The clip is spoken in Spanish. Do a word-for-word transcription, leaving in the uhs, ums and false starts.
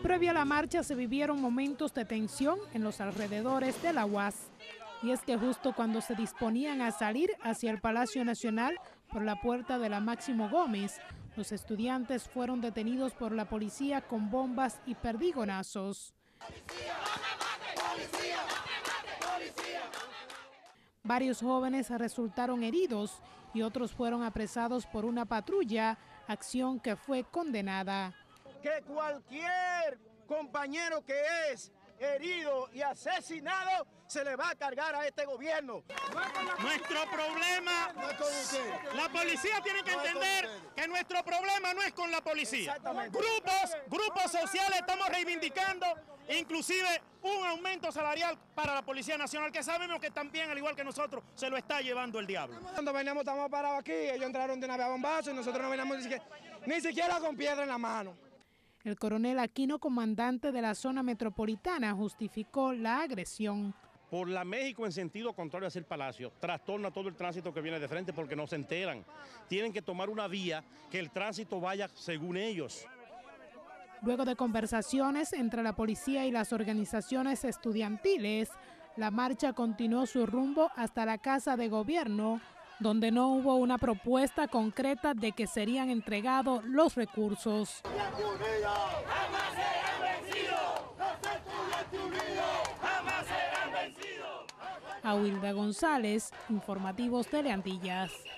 Previo a la marcha se vivieron momentos de tensión en los alrededores de la U A S. Y es que justo cuando se disponían a salir hacia el Palacio Nacional por la puerta de la Máximo Gómez, los estudiantes fueron detenidos por la policía con bombas y perdigonazos. Varios jóvenes resultaron heridos y otros fueron apresados por una patrulla, acción que fue condenada. Que cualquier compañero que es herido y asesinado se le va a cargar a este gobierno. Nuestro problema, la policía tiene que entender que nuestro problema no es con la policía. Grupos, grupos sociales estamos reivindicando inclusive un aumento salarial para la Policía Nacional, que sabemos que también, al igual que nosotros, se lo está llevando el diablo. Cuando veníamos, estamos parados aquí, ellos entraron de una vez a bombazo y nosotros no veníamos ni siquiera, ni siquiera con piedra en la mano. El coronel Aquino, comandante de la zona metropolitana, justificó la agresión. Por la México en sentido contrario hacia el Palacio, trastorna todo el tránsito que viene de frente porque no se enteran. Tienen que tomar una vía que el tránsito vaya según ellos. Luego de conversaciones entre la policía y las organizaciones estudiantiles, la marcha continuó su rumbo hasta la Casa de Gobierno, donde no hubo una propuesta concreta de que serían entregados los recursos. ¡Jamás serán vencidos! ¡Los estudiantes unidos jamás serán vencidos! Ahuilda González, Informativos Teleantillas.